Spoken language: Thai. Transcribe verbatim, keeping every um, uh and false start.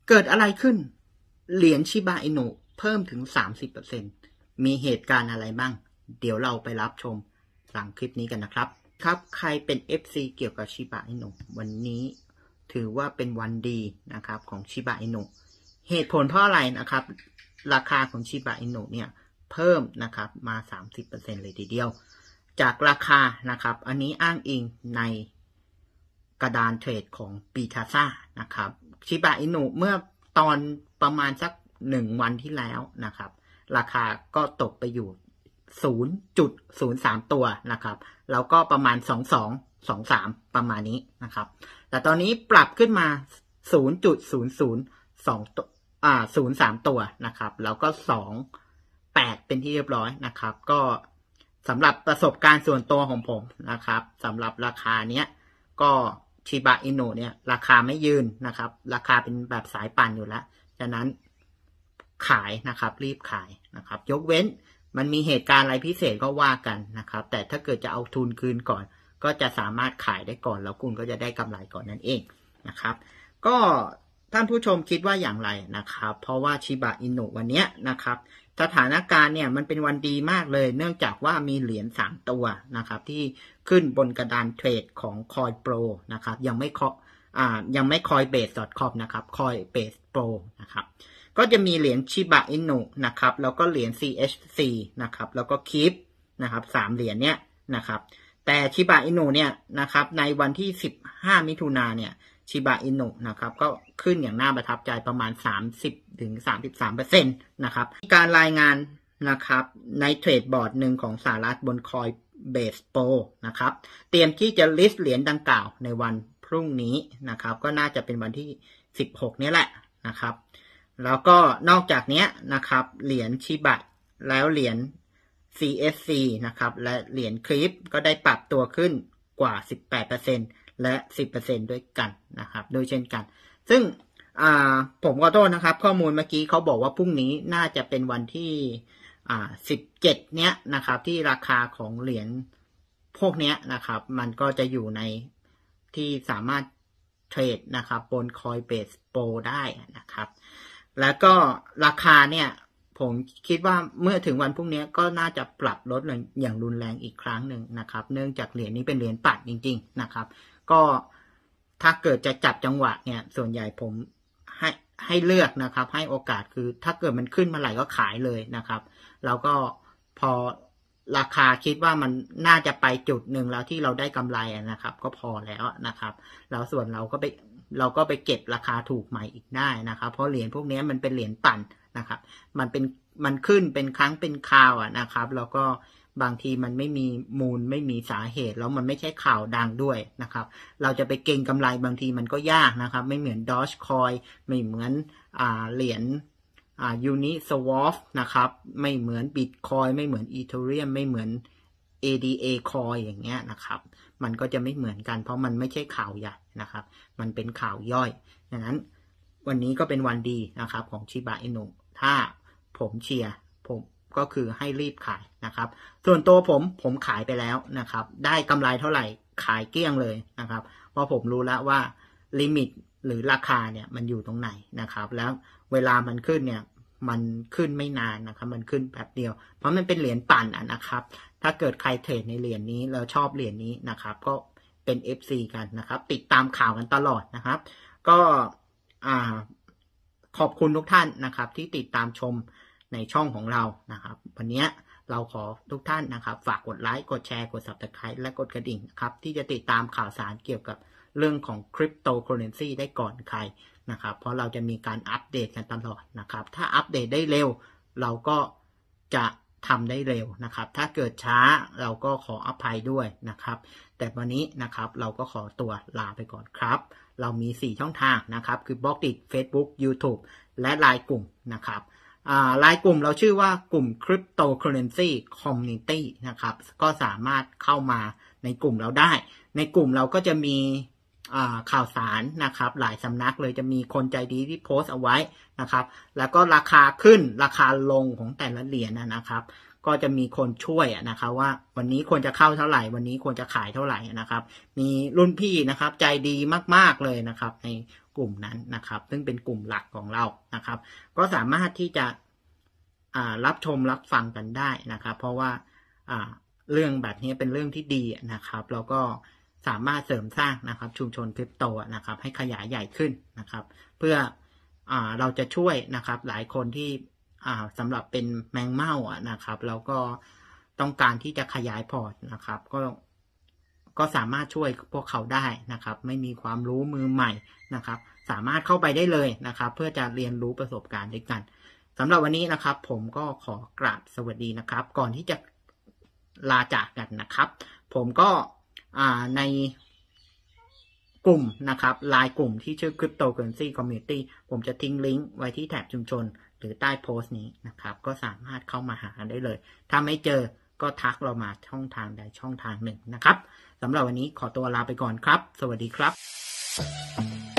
เกิดอะไรขึ้นเหรียญชิบะอินุเพิ่มถึง สามสิบเปอร์เซ็นต์ มีเหตุการณ์อะไรบ้างเดี๋ยวเราไปรับชมหลังคลิปนี้กันนะครับครับใครเป็น เอฟ ซี เกี่ยวกับชิบะอินุวันนี้ถือว่าเป็นวันดีนะครับของชิบะอินุเหตุผลเพราะอะไรนะครับราคาของชิบะอินุเนี่ยเพิ่มนะครับมา สามสิบเปอร์เซ็นต์ เลยทีเดียวจากราคานะครับอันนี้อ้างอิงในกระดานเทรดของปีทาซ่านะครับชิบะอินุเมื่อตอนประมาณสักหนึ่งวันที่แล้วนะครับราคาก็ตกไปอยู่ ศูนย์จุดศูนย์สาม ตัวนะครับแล้วก็ประมาณสองสอง สองสามประมาณนี้นะครับแต่ตอนนี้ปรับขึ้นมา ศูนย์จุดศูนย์ศูนย์สอง ตัวอ่าศูนย์สาม ตัวนะครับแล้วก็สองแปดเป็นที่เรียบร้อยนะครับก็สำหรับประสบการณ์ส่วนตัวของผมนะครับสำหรับราคาเนี้ยก็ชิบะอินุเนี่ยราคาไม่ยืนนะครับราคาเป็นแบบสายปั่นอยู่แล้วฉะนั้นขายนะครับรีบขายนะครับยกเว้นมันมีเหตุการณ์อะไรพิเศษก็ว่ากันนะครับแต่ถ้าเกิดจะเอาทุนคืนก่อนก็จะสามารถขายได้ก่อนแล้วคุณก็จะได้กำไรก่อนนั่นเองนะครับก็ท่านผู้ชมคิดว่าอย่างไรนะครับเพราะว่าชิบะอินุวันนี้นะครับสถานการณ์เนี่ยมันเป็นวันดีมากเลยเนื่องจากว่ามีเหรียญสามตัวนะครับที่ขึ้นบนกระดานเทรดของ Coinbase นะครับยังไม่อ่ายังไม่ coinbase ดอท คอม นะครับ Coinbase Pro นะครับก็จะมีเหรียญชิบะอินุนะครับแล้วก็เหรียญ ซี เอช ซี นะครับแล้วก็คีปนะครับสามเหรียญเนี้ยนะครับแต่ชิบะอินุเนี่ยนะครับในวันที่สิบห้ามิถุนายนเนี่ยชิบะอินุนะครับก็ขึ้นอย่างน่าประทับใจประมาณ สามสิบถึงสามสิบสามเปอร์เซ็นต์ นะครับการรายงานนะครับในเทรดบอร์ดหนึ่งของสหรัฐบน Coinbase Pro นะครับเตรียมที่จะ list เหรียญดังกล่าวในวันพรุ่งนี้นะครับก็น่าจะเป็นวันที่สิบหกนี้แหละนะครับแล้วก็นอกจากนี้นะครับเหรียญชิบะแล้วเหรียญ ซี เอส ซี นะครับและเหรียญคลิปก็ได้ปรับตัวขึ้นกว่า สิบแปดเปอร์เซ็นต์ และ สิบเปอร์เซ็นต์ ด้วยกันนะครับโดยเช่นกันซึ่งอ่าผมขอโทษนะครับข้อมูลเมื่อกี้เขาบอกว่าพรุ่งนี้น่าจะเป็นวันที่อ่าสิบเจ็ดเนี้ยนะครับที่ราคาของเหรียญพวกเนี้ยนะครับมันก็จะอยู่ในที่สามารถเทรดนะครับบน Coinbase Pro ได้นะครับแล้วก็ราคาเนี่ยผมคิดว่าเมื่อถึงวันพรุ่งนี้ก็น่าจะปรับลดอย่างรุนแรงอีกครั้งหนึ่งนะครับเนื่องจากเหรียญนี้เป็นเหรียญปัดจริงๆนะครับก็ถ้าเกิดจะจับจังหวะเนี่ยส่วนใหญ่ผมให้ให้เลือกนะครับให้โอกาสคือถ้าเกิดมันขึ้นมาไหร่ก็ขายเลยนะครับแล้วก็พอราคาคิดว่ามันน่าจะไปจุดหนึ่งแล้วที่เราได้กำไรนะครับก็พอแล้วนะครับแล้วส่วนเราก็ไปเราก็ไปเก็บราคาถูกใหม่อีกได้นะครับเพราะเหรียญพวกนี้มันเป็นเหรียญปั่นนะครับมันเป็นมันขึ้นเป็นครั้งเป็นคราวอ่ะนะครับแล้วก็บางทีมันไม่มีมูลไม่มีสาเหตุแล้วมันไม่ใช่ข่าวดังด้วยนะครับเราจะไปเก็งกำไรบางทีมันก็ยากนะครับไม่เหมือน Dogecoin ไม่เหมือนอ่าเหรียญอ่า Uniswap นะครับไม่เหมือน Bitcoin ไม่เหมือน Ethereum ไม่เหมือน เอ ดี เอ Coin อย่างเงี้ยนะครับมันก็จะไม่เหมือนกันเพราะมันไม่ใช่ข่าวใหญ่นะครับมันเป็นข่าวย่อยดังนั้นวันนี้ก็เป็นวันดีนะครับของชิบะอินุถ้าผมเชียร์ผมก็คือให้รีบขายนะครับส่วนตัวผมผมขายไปแล้วนะครับได้กำไรเท่าไหร่ขายเกลี้ยงเลยนะครับเพราะผมรู้แล้วว่าลิมิตหรือราคาเนี่ยมันอยู่ตรงไหนนะครับแล้วเวลามันขึ้นเนี่ยมันขึ้นไม่นานนะครับมันขึ้นแป๊บเดียวเพราะมันเป็นเหรียญปั่นอ่ะนะครับถ้าเกิดใครเทรดในเหรียญนี้แล้วชอบเหรียญนี้นะครับก็เป็น เอฟ ซี กันนะครับติดตามข่าวกันตลอดนะครับก็อ่าขอบคุณทุกท่านนะครับที่ติดตามชมในช่องของเรานะครับวันนี้เราขอทุกท่านนะครับฝากกดไลค์กดแชร์กด ซับสไครบ์ และกดกระดิ่งนะครับที่จะติดตามข่าวสารเกี่ยวกับเรื่องของคริปโตเคอเรนซีได้ก่อนใครนะครับเพราะเราจะมีการอัปเดตกันตลอดนะครับถ้าอัปเดตได้เร็วเราก็จะทำได้เร็วนะครับถ้าเกิดช้าเราก็ขออภัยด้วยนะครับแต่วันนี้นะครับเราก็ขอตัวลาไปก่อนครับเรามีสี่ช่องทางนะครับคือบล็อกดิ Facebook YouTube และ ไลน์ กลุ่มนะครับไลน์กลุ่มเราชื่อว่ากลุ่ม Cryptocurrency Community นะครับก็สามารถเข้ามาในกลุ่มเราได้ในกลุ่มเราก็จะมีข่าวสารนะครับหลายสำนักเลยจะมีคนใจดีที่โพสต์เอาไว้นะครับแล้วก็ราคาขึ้นราคาลงของแต่ละเหรียญนะครับก็จะมีคนช่วยนะครับว่าวันนี้ควรจะเข้าเท่าไหร่วันนี้ควรจะขายเท่าไหร่นะครับมีรุ่นพี่นะครับใจดีมากๆเลยนะครับในกลุ่มนั้นนะครับซึ่งเป็นกลุ่มหลักของเรานะครับก็สามารถที่จะรับชมรับฟังกันได้นะครับเพราะว่าเรื่องแบบนี้เป็นเรื่องที่ดีนะครับแล้วก็สามารถเสริมสร้างนะครับชุมชนคริปโตนะครับให้ขยายใหญ่ขึ้นนะครับเพื่ออ่าเราจะช่วยนะครับหลายคนที่อ่าสำหรับเป็นแมงเม่าอ่ะนะครับแล้วก็ต้องการที่จะขยายพอร์ตนะครับก็ก็สามารถช่วยพวกเขาได้นะครับไม่มีความรู้มือใหม่นะครับสามารถเข้าไปได้เลยนะครับเพื่อจะเรียนรู้ประสบการณ์ด้วยกันสำหรับวันนี้นะครับผมก็ขอกราบสวัสดีนะครับก่อนที่จะลาจากกันนะครับผมก็ในกลุ่มนะครับไลน์กลุ่มที่ชื่อ Cryptocurrency Community ผมจะทิ้งลิงก์ไว้ที่แถบชุมชนหรือใต้โพสต์นี้นะครับก็สามารถเข้ามาหาได้เลยถ้าไม่เจอก็ทักเรามาช่องทางใดช่องทางหนึ่งนะครับสำหรับวันนี้ขอตัวลาไปก่อนครับสวัสดีครับ